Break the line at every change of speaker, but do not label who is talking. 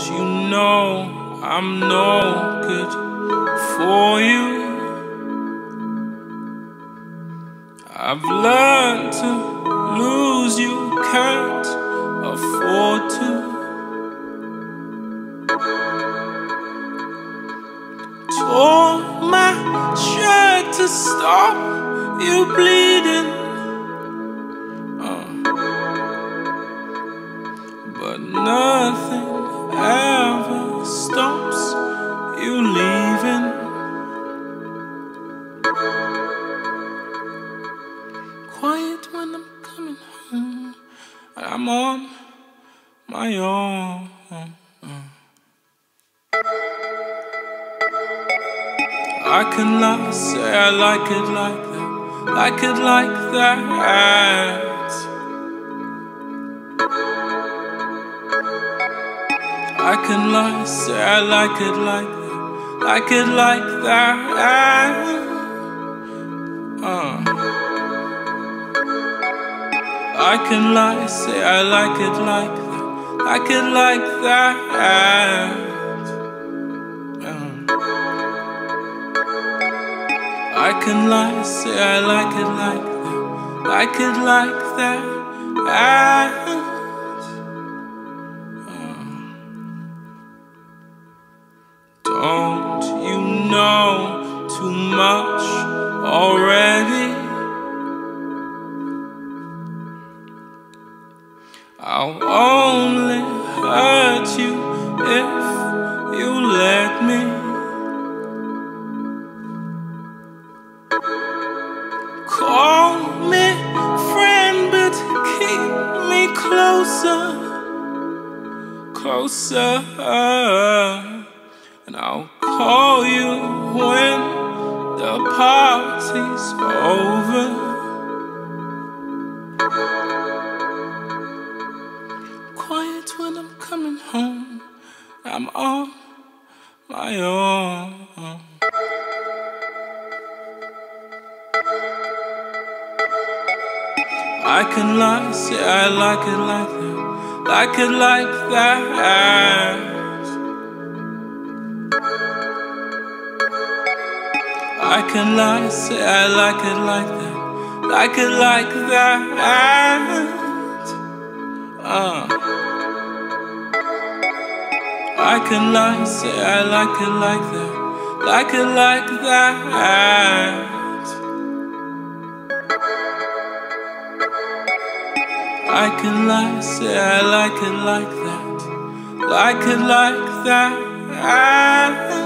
you know I'm no good for you? I've learned to lose, you can't afford to. Tore my shirt to stop you bleeding, but nothing ever stops you leaving. Quiet when I'm coming home, I'm on my own. I can lie, say I like it like that, like it like that. I can lie, say I like it like that, like it like that. I can lie, say I like it like that, like it like that. I can lie, say I like it like that, like it like that. Don't you know too much already? I'll only hurt you if you let me. Call me friend, but keep me closer, closer. And I'll call you when the party's over. Quiet when I'm coming home, I'm on my own. I can lie, say I like it like that, like it like that. I can lie, say I like it like that, like it like that. I can lie, say I like it like that, like it like that. I can lie, say I like it like that, like it like that.